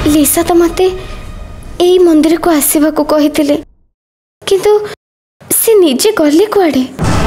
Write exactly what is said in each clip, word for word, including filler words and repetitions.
लिसा तो मते एई मंदिर को आसीबा को कहिथिले किंतु से निजे गले कुआडे।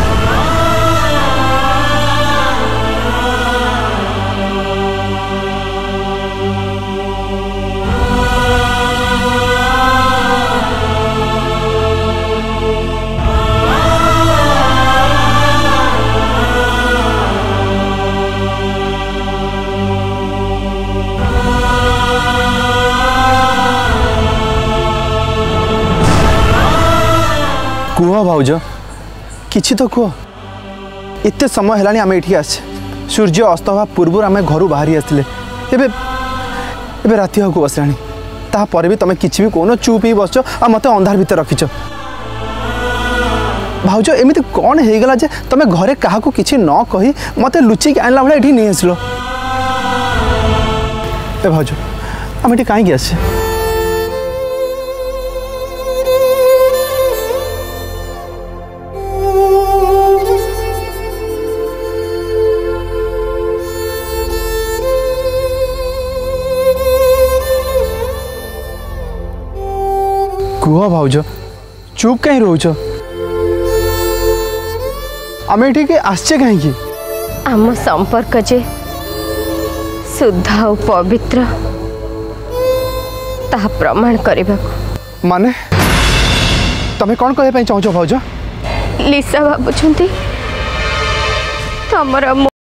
कुह भाउज किछि तो कुह। एते समय हेलानी आमे एठी आसे सूर्य अस्त हवा पूर्व आमे घर बाहरी आसले एबे एबे राति हो को बसलानी ता पर भी तमे किछि भी कोनो चुप ही बसछ आ मते अंधार भीतर रखिछ। भाउज एमिति कोन हे गला जे तमे घरे काहा को किछि न कहि मते लुचि के आनला भले एठी नै आसलो। ए भाउज आमे एठी काई आसे कुह भाउज चुप कहीं रोच आम ये आसचे कहीं आम संपर्क जे शुद्ध और पवित्र ता प्रमाण करने माने तमें कौन कहने चाहछ भाउज? लिसा भावुंट तमर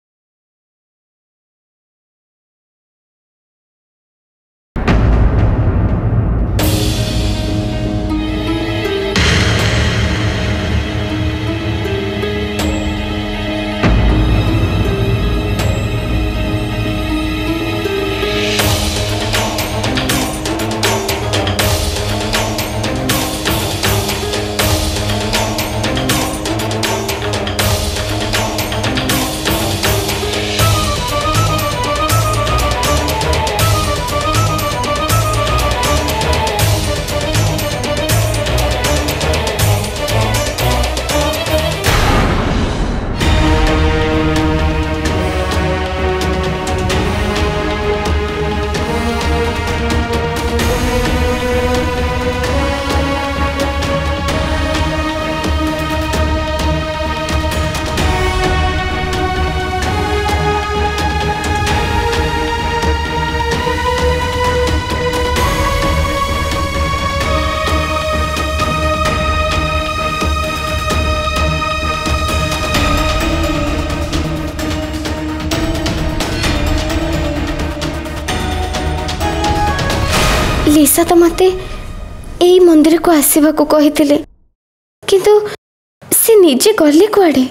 लिसा तो मते एई मंदिर को आसीबा को कहिथिले किंतु से निजे गले कुआडे।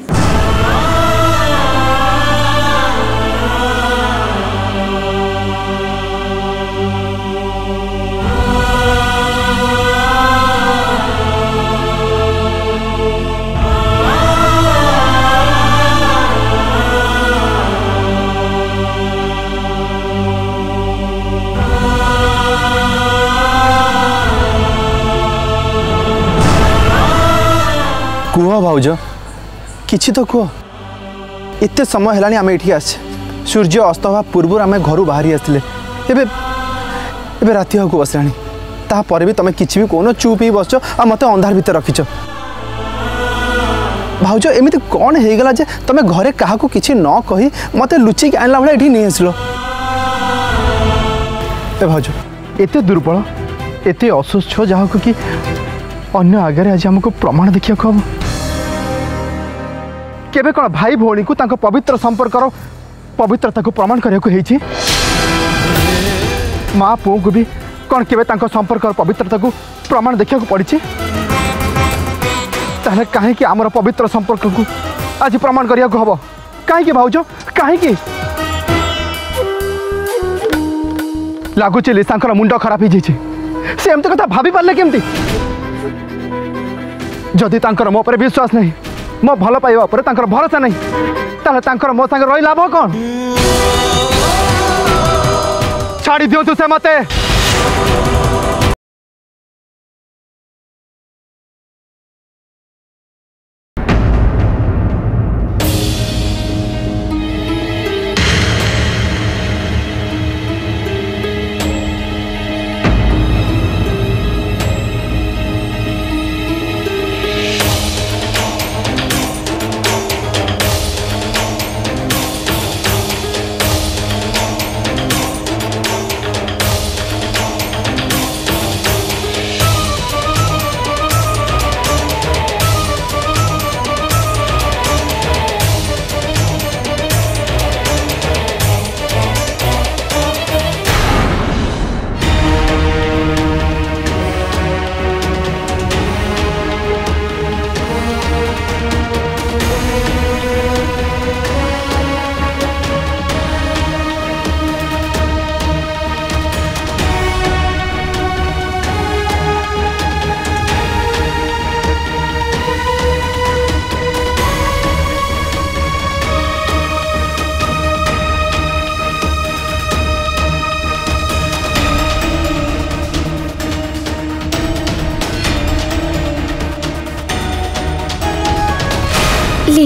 कुह भाउज किछि तो कुह। एते समय हेलानी आमे एठी आसे सूर्य अस्त हवा पूर्व आमे घर बाहरी आसले एबे एबे राति हो को बसलानी ता पर भी तमे किछि भी कोनो चुप ही बसछ आ मते अंधार भीतर रखिछ। भाउज एमिति कोन हे गला जे तमे घरे काहा को किछि न कहि मते लुचि के आनला भले एठी नै आसलो। ए भाउज एते दुर्बल एते असुस्थ जहा को कि अन्य आगे आज हमको प्रमाण देखिया को केबे कोन भाई भौणी को तांको पवित्र संपर्क पवित्रता को प्रमाण करिया को हेछि। माँ पुओ को भी कौन केबे तांको संपर्क पवित्रता को प्रमाण देखिया को पड़िछि ताले काहे कि हमर पवित्र संपर्क को आज प्रमाण करिया को हबो काहे कि भाउजो काहे कि लागुछि लिसांकर मुंड खराब हो जाइछि से एमते कथा भाबी पारले केमती जदि तांकर मो पर विश्वास नहीं मो भल पाइबा पर तांकर भरोसा नहीं ताले तांकर मो संग रही लाभ कौन छाड़ी दियो तू से मते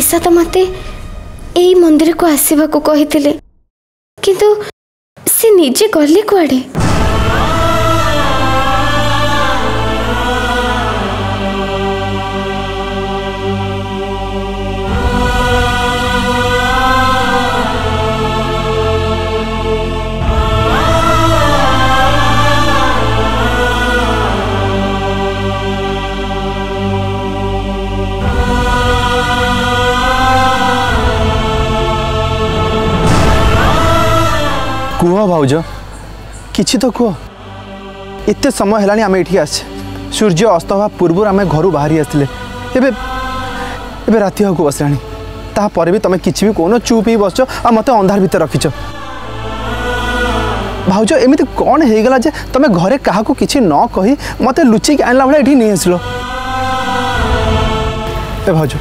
लीसा तो मते एई मंदिर को आसीबा को कहिथिले किंतु से निजे गले कुआडे। कुह भाउज किछि तो कुह एते समय हेलानी आमे एठी आसे सूर्य अस्त हवा पूर्व आमे घरु बाहरी आसले एबे एबे राति को बसलानी ता पर भी तमे किछि भी कोनो चुप ही बसछ आ मते अंधार भीतर रखिछ। भाउज एमिति कोन हे गेला जे तमे घरे काहा को किछि न कहि मते लुचि के आनला भले एठी नै आसलो। ए भाउज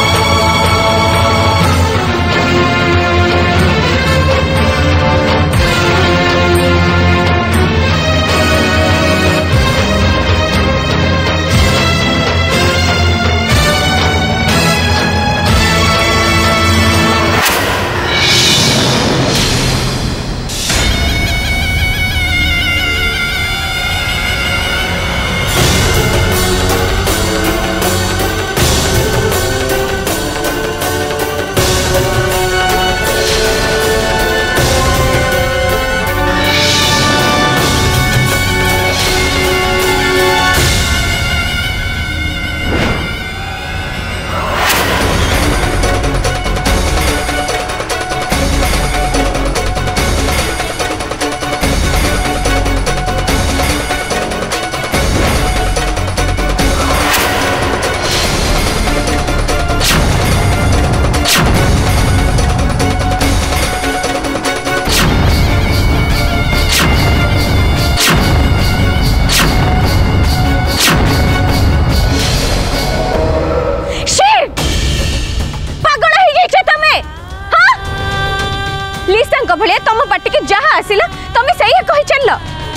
भले तुम पार्टी के जहाँ आसिला तुम सही कही चल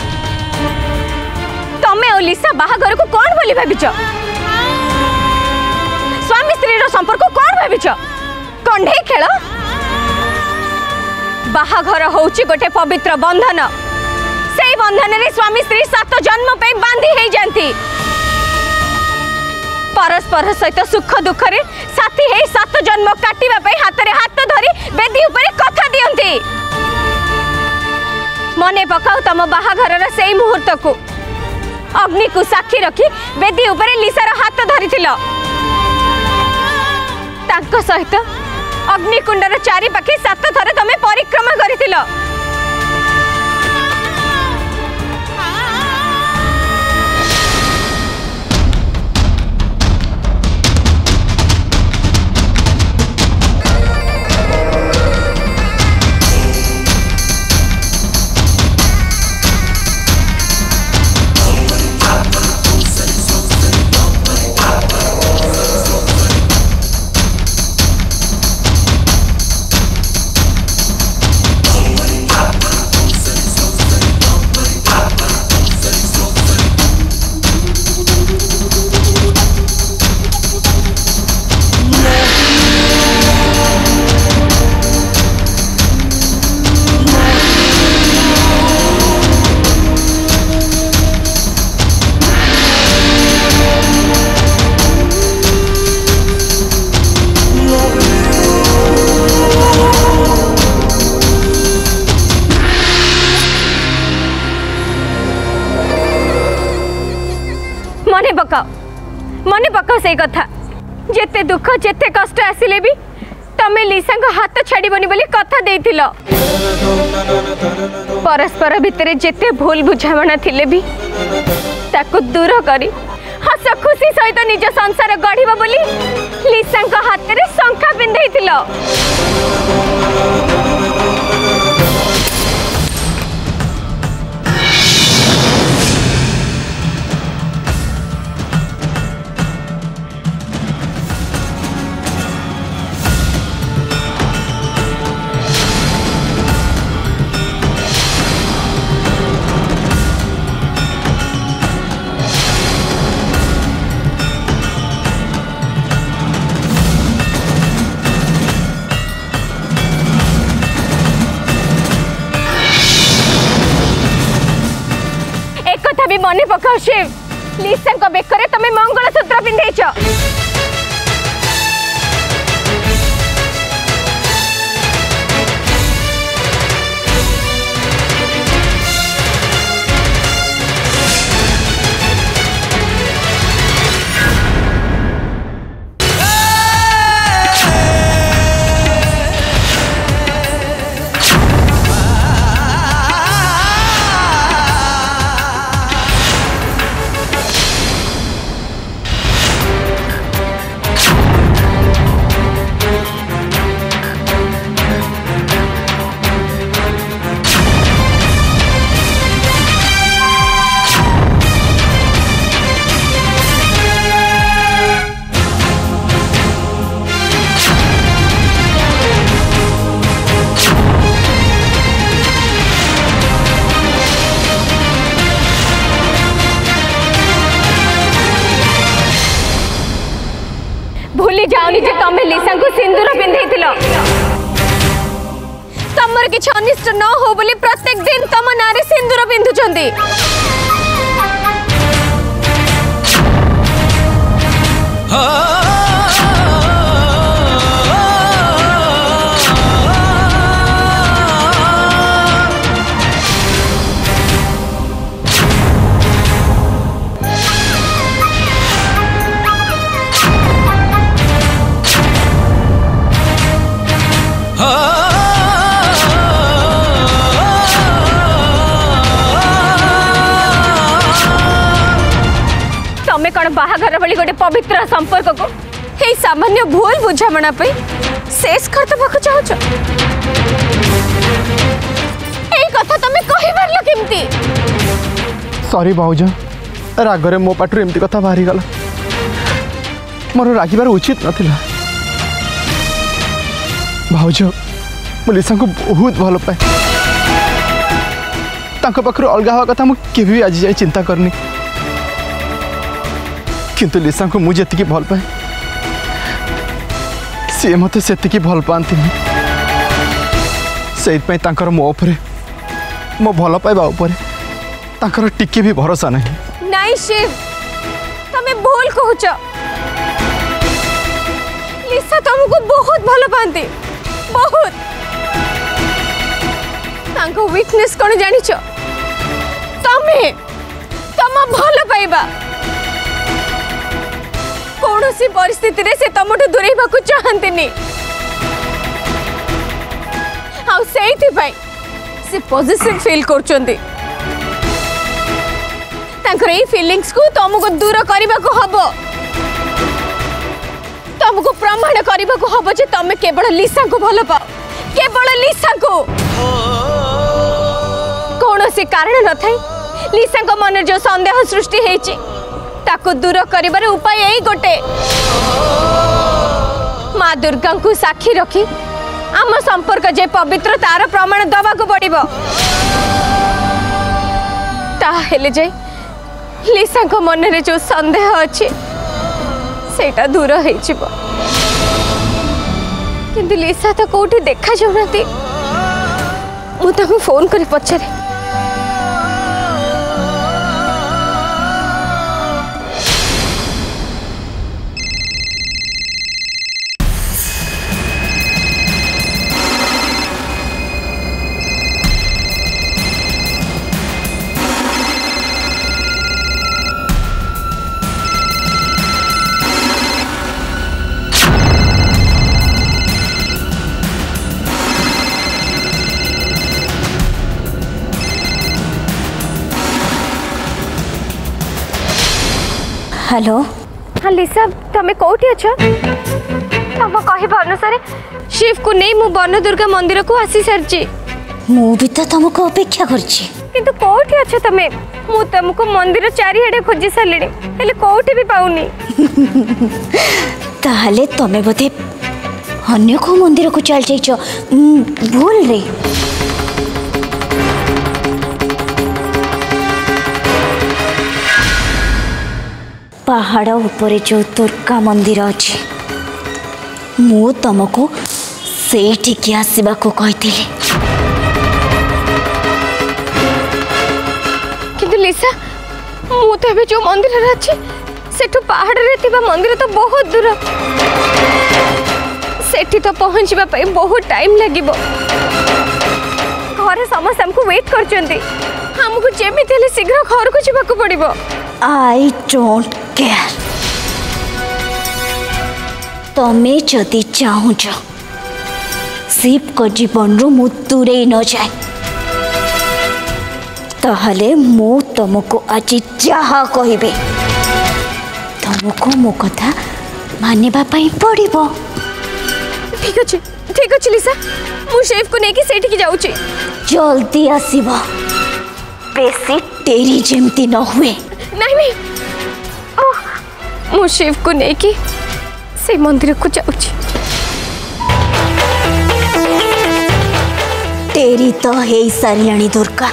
तमे और लिसा बाहाघर को कौन बोली भाविच स्वामी स्त्री रो संपर्क कौन भाविच कंढे खेल बाहाघर होउची गोटे पवित्र बंधन सेई बंधन रे स्वामी स्त्री सात जन्म पे बांधी हे जानती परस्पर सहित सुख दुख रे साथी हे सात जन्म काटिबा पे हाथ रे हाथ धरी बेदी ऊपर कथा दियंती मने पकाऊ तम बाहाघर से मुहूर्त को अग्नि को साक्षी रखी बेदी ऊपर लिसार हाथ धरी सहित अग्निकुंडर चारि पाखे सात थर तमे परिक्रमा करिथिल मने पकाओ मने पकाओ से कथा जेते दुख जेते कष्ट आसिले भी तमे लिसा को हाथ छाड़बनी बोली कथा देथिलो परस्पर भितरे जेते भूल बुझामणा थिले भी ताको दूर करी हस खुशी सहित निज संसार गढ़िबो बोली लिसा को हाथ रे शंखा पिंधैथिलो भी मने पकाओ शिव लिसा को बेकरे तमे मंगलसूत्र पिंधेछ भूली जाओनी जे तमे लिसा को सिंदूर पिंधेथिल तमर किछ अनिष्ट न हो बोली प्रत्येक दिन तम नारे सिंदूर पिंधुचंदी तमे कौन बाहाघर भली गोटे पवित्र संपर्क को हे सामान्य भूल बुझामणा पे शेष कर दबाक चाहछ ए कथा तमे कहि परलो केमती सॉरी भाउज रागरे मो पाटू एमती कथा बाहरी गला मोर रागिबार उचित नथिला भाउज मो लिसा को बहुत भल पाए तांको पाखरु अलगा हवा कथा मु केबे भी आज जाय चिंता करनी किंतु लिसा को मुझे जी भल पाए सी मत से भल पाती से मो उपरे मो भल पाइबा उपरे तांकर टिके भी भरोसा नहीं नहीं शिव तमे भूल कहूच लिसा तुमको बहुत भल पाती बहुत तांको वीकनेस कौन जानिछ तमे तम भल पाइबा कौन सी परिस्थिति रे से तमठु दूरेबा को चाहंतिनी आउ सेइथि भाई से पॉजिटिव फील करचंदी तांकर ए फीलिंग्स को तुमको दूर करबा को हबो तुमको प्रमाण करबा को हबो जे तमे केवल लिसा को भलो पाओ केवल लिसा को कौन सी कारण न थाई लिसा को मन जो संदेह सृष्टि हेची ताको दूर करिबार उपाय यही गोटे माँ दुर्गा को साक्षी रखी आम संपर्क जे पवित्र तार प्रमाण दबा को पड़िबो ताहेले जे लिसा को मन रे जो संदेह अछि सेटा दूर हे छिबो किंतु लिसा तो कोठी देखा जाउनाती मु ताको फोन करी पछरे हेलो हाँ लिसा तमे कोठी अछ तम कहबा अनुसार शिव को नहीं मु वन दुर्गा मंदिर को आसी सरची मु भी तो तुमको अपेक्षा करछि किंतु कोठी अछ तमे मु तुमको मंदिर चारिआडे खोजी सारलेनी हेले कोठी भी पाउनी ताहले तमे बोधे अन्य को मंदिर को चल जाइछो भूल रे पहाड़ ऊपर जो दुर्गा मंदिर अच्छी मु तुमको से आसवा को कही किंतु लिसा मु तो एबे जो मंदिर रे अछि सेठु पहाड़ रे थिबा मंदिर तो बहुत दूर सेठी तो पहुंचबा पई बहुत टाइम लागिबो घरे समस्त हमको वेट करचंदी हमको जेमी तेले शीघ्र घर को जीवा को पड़िबो आई डोंट केयर तमे जदि चाहुच शिव को जीवन रु मु दूरे न जाए ताहले मु तुमको आज जहा कहबे तुमको मो कथा मानिबा पई पड़िबो ठीक अछि ठीक अछि लिसा मु शेफ को नेकी सेठी की जाउची जल्दी आसीबो बेसी तेरी जेमती न हुए नहीं नहीं ओह मु शेफ को नेकी से मंदिर को जाउची तेरी तो है सारियाणी दुर्गा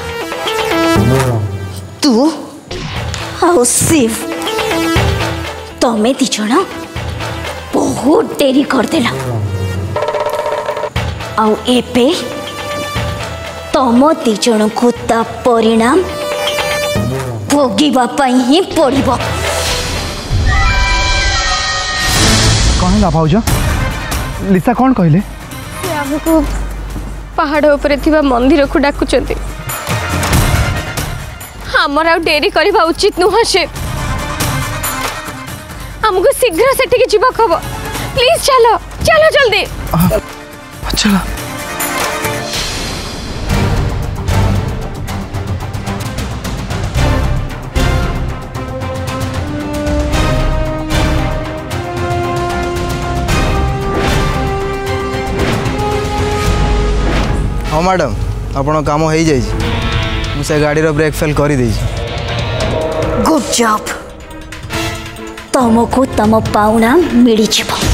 तू आओ शिव तमें दी जन बहुत डेरी करदेला आउ एबे तम दी जन को ता परिणाम भोगिबा पई ही पड़िबो कौन ला भाउज लिसा कौन कहले से हमको पहाड़ ऊपर थिबा मंदिर को डाकुचंती हमर आउ डेरी करबा उचित नुह से हमको शीघ्र सेठी के जीवा खबो प्लीज चलो चलो जल्दी चलो हाँ मैडम आपण काम हो जाए मुझे गाड़ी ब्रेक फेल कर दे गुड जॉब तुमको तुम पाउना मिल जाए